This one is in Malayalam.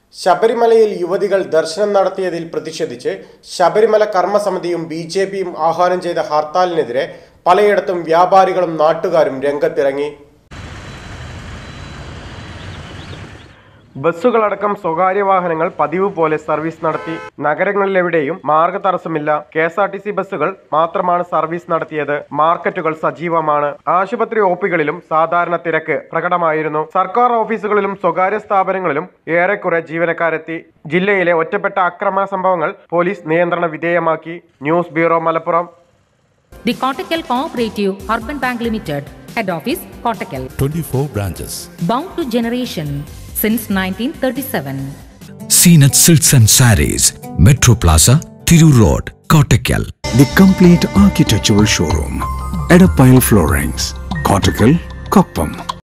ശബരിമലയിൽ യുവതികൾ ദർശനം നടത്തിയതിൽ പ്രതിഷേധിച്ച് ശബരിമല കർമ്മസമിതിയും ബിജെപിയും ആഹ്വാനം ചെയ്ത ഹർത്താലിനെതിരെ പലയിടത്തും വ്യാപാരികളും നാട്ടുകാരും രംഗത്തിറങ്ങി. ബസ്സുകളടക്കം സ്വകാര്യ വാഹനങ്ങൾ പതിവ് പോലെ സർവീസ് നടത്തി. നഗരങ്ങളിലെവിടെയും മാർഗതടസ്സമില്ല. KSRTC ബസ്സുകൾ മാത്രമാണ് സർവീസ് നടത്തിയത്. മാർക്കറ്റുകൾ സജീവമാണ്. ആശുപത്രി OPകളിലും സാധാരണ തിരക്ക് പ്രകടമായിരുന്നു. സർക്കാർ ഓഫീസുകളിലും സ്വകാര്യ സ്ഥാപനങ്ങളിലും ഏറെക്കുറെ ജീവനക്കാരെത്തി. ജില്ലയിലെ ഒറ്റപ്പെട്ട ആക്രമണ സംഭവങ്ങൾ പോലീസ് നിയന്ത്രണ വിധേയമാക്കി. News bureau, Malappuram. The Kottakkal Cooperative Urban Bank Limited, Head Office, Kottakkal. 24 branches. Bound to generation since 1937. Seenat Silks and Sarees, Metro Plaza, Thiru Road, Kottakkal. The complete architectural showroom, Edapile Floorings, Kottakkal, Koppam.